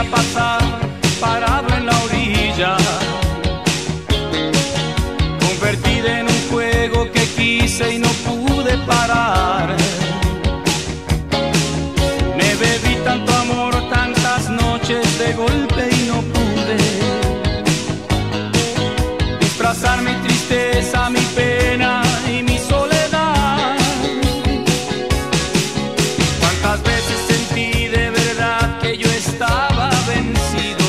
pasar parado en la orilla, convertida en un juego que quise y no pude parar. Me bebí tanto amor, tantas noches de golpe y no pude disfrazar mi tristeza, mi pena y mi soledad. Cuántas veces sentí de verdad que yo estaba vencido,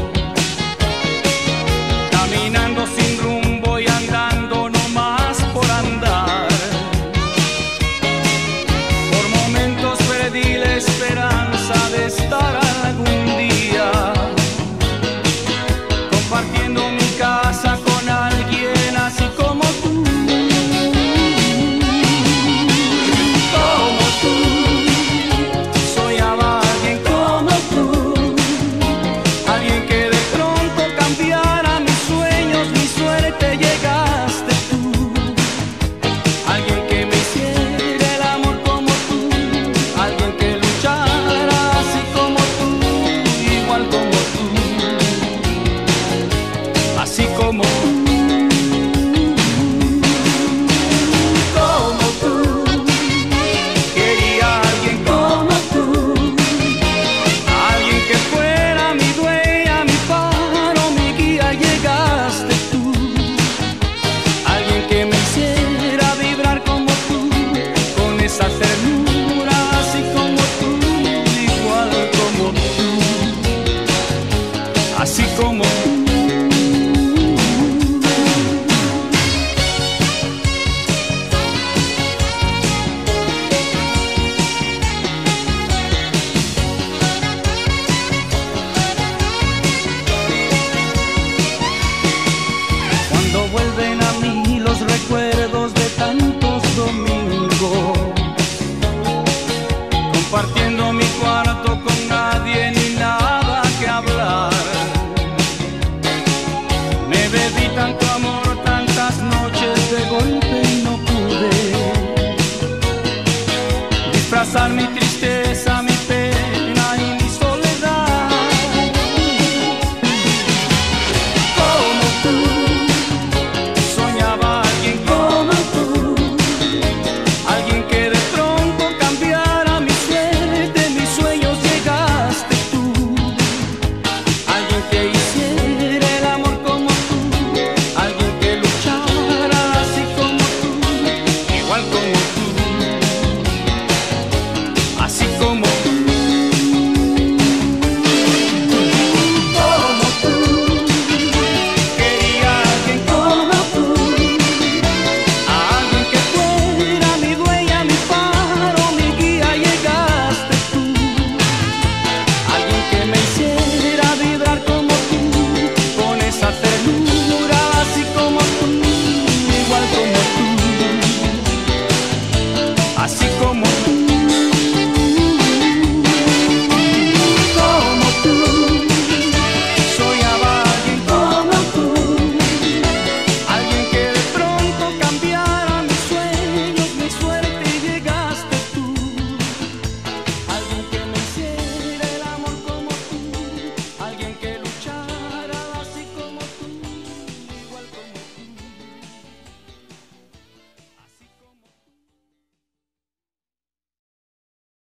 caminando sin rumbo y andando nomás por andar. Por momentos perdí la esperanza de estar algún día compartiendo mi casa con alguien así como tú. Como tú, soñaba alguien como tú, alguien que de pronto cambiara mis sueños, mi suerte. Llegaste tú, alguien que me hiciera el amor como tú, alguien que luchara así como tú, igual como tú, así como tú. Como tú, quería a alguien como tú, alguien que fuera mi dueña, mi faro, mi guía. Llegaste tú, alguien que me hiciera vibrar como tú, con esa ternura así como tú, igual como tú, así como tú. Cuando vuelven a mí los recuerdos de tantos domingos, compartiendo mi cuarto